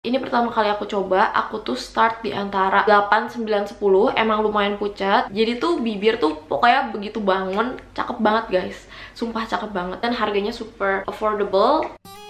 Ini pertama kali aku coba, aku tuh start di antara 8, 9, 10. Emang lumayan pucat. Jadi tuh bibir tuh pokoknya begitu bangun, cakep banget guys. Sumpah cakep banget. Dan harganya super affordable.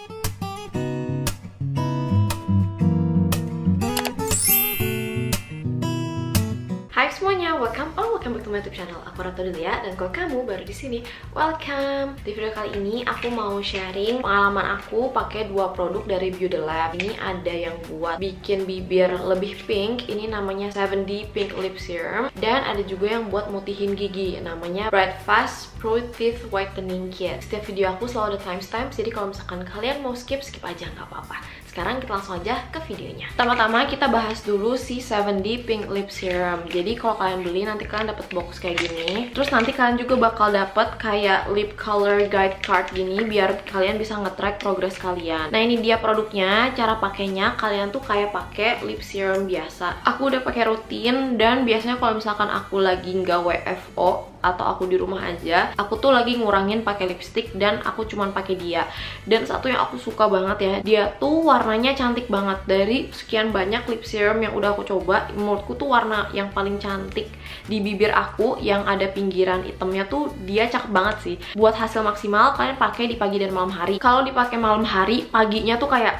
Hai semuanya, welcome back to my YouTube channel. Aku Ratu Delia, dan kalau kamu baru di sini, welcome. Di video kali ini aku mau sharing pengalaman aku pakai dua produk dari Beauty Lab. Ini ada yang buat bikin bibir lebih pink, ini namanya 7D Pink Lip Serum, dan ada juga yang buat mutihin gigi, namanya Bright Fast Pro Teeth Whitening Kit. Setiap video aku selalu ada timestamp, jadi kalau misalkan kalian mau skip aja nggak apa-apa. Sekarang kita langsung aja ke videonya. Pertama-tama kita bahas dulu si 7D Pink Lip Serum. Jadi kalau kalian beli nanti kalian dapat box kayak gini. Terus nanti kalian juga bakal dapat kayak lip color guide card gini biar kalian bisa nge-track progress kalian. Nah, ini dia produknya. Cara pakainya kalian tuh kayak pakai lip serum biasa. Aku udah pakai rutin, dan biasanya kalau misalkan aku lagi nggak WFO atau aku di rumah aja, aku tuh lagi ngurangin pakai lipstick dan aku cuman pakai dia. Dan satu yang aku suka banget ya, dia tuh warnanya cantik banget. Dari sekian banyak lip serum yang udah aku coba, menurutku tuh warna yang paling cantik di bibir aku yang ada pinggiran hitamnya tuh dia cakep banget sih. Buat hasil maksimal kalian pakai di pagi dan malam hari. Kalau dipakai malam hari, paginya tuh kayak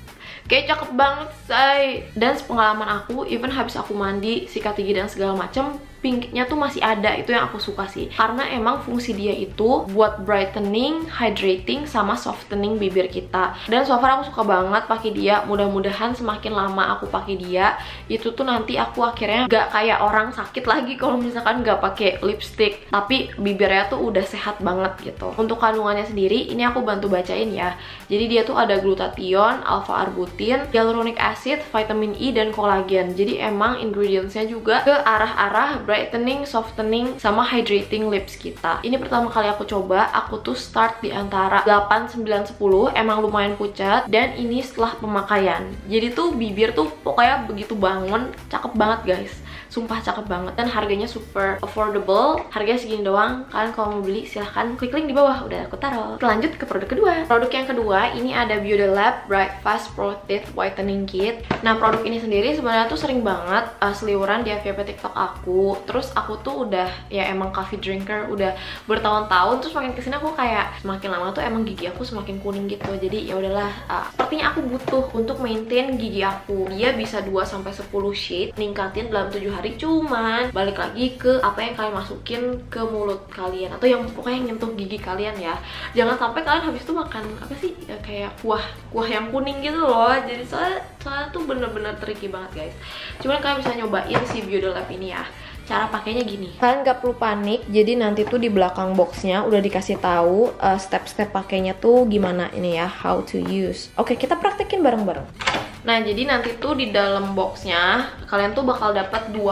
cakep banget say. Dan sepengalaman aku, even habis aku mandi, sikat gigi dan segala macem, pinknya tuh masih ada. Itu yang aku suka sih, karena emang fungsi dia itu buat brightening, hydrating, sama softening bibir kita. Dan so far aku suka banget pakai dia. Mudah-mudahan semakin lama aku pakai dia, itu tuh nanti aku akhirnya gak kayak orang sakit lagi kalau misalkan gak pakai lipstick, tapi bibirnya tuh udah sehat banget gitu. Untuk kandungannya sendiri, ini aku bantu bacain ya. Jadi dia tuh ada glutathione, alpha-arbutin, hyaluronic acid, vitamin E, dan kolagen. Jadi emang ingredientsnya juga ke arah-arah brightening, softening, sama hydrating lips kita. Ini pertama kali aku coba, aku tuh start di antara 8, 9, 10. Emang lumayan pucat, dan ini setelah pemakaian. Jadi tuh bibir tuh pokoknya begitu bangun, cakep banget guys. Sumpah cakep banget, dan harganya super affordable. Harganya segini doang. Kalian kalau mau beli silahkan klik link di bawah, udah aku taruh. Lanjut ke produk kedua. Produk yang kedua ini ada Beauty Lab Bright Fast Pro Teeth Whitening Kit. Nah, produk ini sendiri sebenarnya tuh sering banget seliweran di FYP TikTok aku. Terus aku tuh udah ya emang coffee drinker udah bertahun-tahun. Terus makin kesini aku kayak semakin lama tuh emang gigi aku semakin kuning gitu. Jadi ya udahlah, sepertinya aku butuh untuk maintain gigi aku. Dia bisa 2-10 shade, ningkatin dalam 7 hari. Cuman balik lagi ke apa yang kalian masukin ke mulut kalian, atau yang pokoknya nyentuh gigi kalian ya. Jangan sampai kalian habis itu makan apa sih ya, kayak kuah yang kuning gitu loh. Jadi soalnya tuh bener-bener tricky banget guys. Cuman kalian bisa nyobain si Beauty Lab ini ya. Cara pakainya gini, kalian gak perlu panik. Jadi nanti tuh di belakang boxnya udah dikasih tahu step-step pakainya tuh gimana ini ya, how to use. Oke, kita praktekin bareng-bareng. Nah, jadi nanti tuh di dalam boxnya kalian tuh bakal dapat dua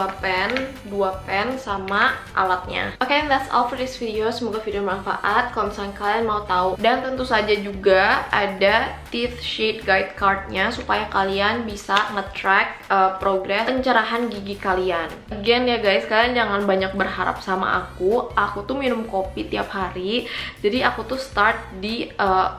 pen sama alatnya. Oke, that's all for this video. Semoga video bermanfaat. Kalau misalnya kalian mau tahu, dan tentu saja juga ada teeth shade guide cardnya supaya kalian bisa nge-track progress pencerahan gigi kalian. Again ya guys, kalian jangan banyak berharap sama aku. Aku tuh minum kopi tiap hari. Jadi aku tuh start di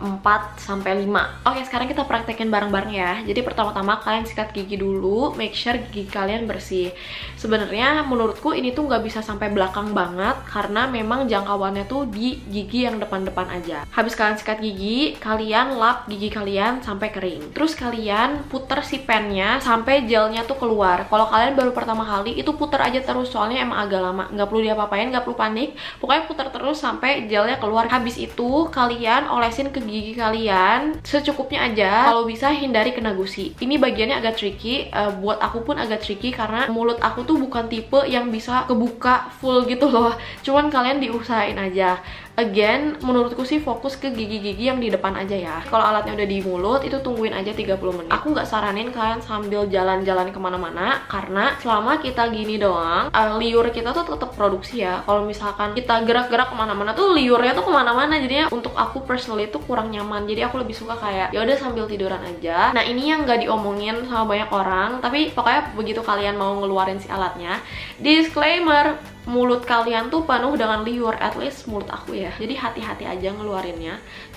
4-5. Oke, sekarang kita praktekin bareng-bareng ya. Jadi pertama-tama kalian sikat gigi dulu, make sure gigi kalian bersih. Sebenarnya menurutku ini tuh nggak bisa sampai belakang banget, karena memang jangkauannya tuh di gigi yang depan-depan aja. Habis kalian sikat gigi, kalian lap gigi kalian sampai kering. Terus kalian puter si pennya sampai gelnya tuh keluar. Kalau kalian baru pertama kali, itu puter aja terus, soalnya emang agak lama. Nggak perlu diapa-apain, nggak perlu panik. Pokoknya puter terus sampai gelnya keluar. Habis itu kalian olesin ke gigi kalian secukupnya aja. Kalau bisa hindari kena gusi. Ini bagiannya agak tricky, buat aku pun agak tricky karena mulut aku tuh bukan tipe yang bisa kebuka full gitu loh. Cuman kalian diusahain aja. Again, menurutku sih fokus ke gigi-gigi yang di depan aja ya. Kalau alatnya udah di mulut, itu tungguin aja 30 menit. Aku nggak saranin kalian sambil jalan-jalan kemana-mana, karena selama kita gini doang, liur kita tuh tetap produksi ya. Kalau misalkan kita gerak-gerak kemana-mana tuh liurnya tuh kemana-mana. Jadinya untuk aku personally tuh kurang nyaman. Jadi aku lebih suka kayak ya udah sambil tiduran aja. Nah, ini yang nggak diomongin sama banyak orang, tapi pokoknya begitu kalian mau ngeluarin si alatnya, disclaimer, mulut kalian tuh penuh dengan liur, at least mulut aku ya. Jadi hati-hati aja ngeluarinnya.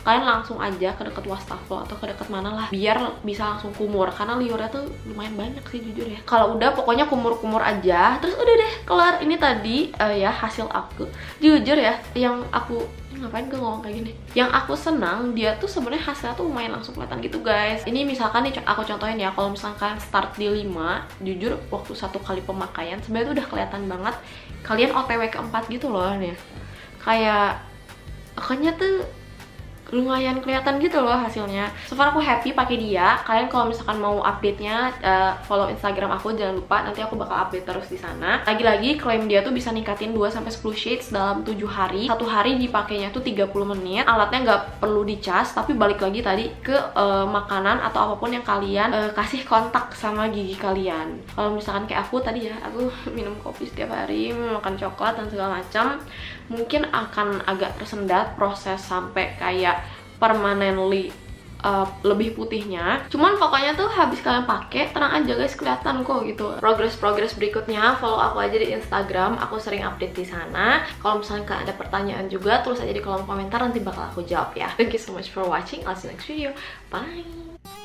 kalian langsung aja ke deket wastafel atau ke deket mana lah biar bisa langsung kumur, karena liurnya tuh lumayan banyak sih jujur ya. Kalau udah pokoknya kumur-kumur aja, terus udah deh kelar. Ini tadi ya hasil aku. Jujur ya, yang aku ngapain gue ngomong kayak gini, yang aku senang dia tuh sebenarnya hasilnya tuh lumayan langsung kelihatan gitu guys. Ini misalkan nih aku contohin ya, kalau misalkan start di 5, jujur waktu 1 kali pemakaian sebenarnya tuh udah kelihatan banget kalian OTW keempat gitu loh nih, kayak akhirnya tuh lumayan kelihatan gitu loh hasilnya. So far aku happy pakai dia. Kalian kalau misalkan mau update-nya follow Instagram aku, jangan lupa, nanti aku bakal update terus di sana. Lagi-lagi klaim dia tuh bisa ningkatin 2-10 shades dalam 7 hari. 1 hari dipakainya tuh 30 menit. Alatnya nggak perlu dicas, tapi balik lagi tadi ke makanan atau apapun yang kalian kasih kontak sama gigi kalian. Kalau misalkan kayak aku tadi ya, aku minum kopi setiap hari, makan coklat dan segala macam, mungkin akan agak tersendat proses sampai kayak permanently lebih putihnya. Cuman pokoknya tuh habis kalian pakai, tenang aja guys, kelihatan kok gitu. Progres berikutnya follow aku aja di Instagram, aku sering update di sana. Kalau misalnya kalian ada pertanyaan juga, tulis aja di kolom komentar, nanti bakal aku jawab ya. Thank you so much for watching, I'll see you next video, bye.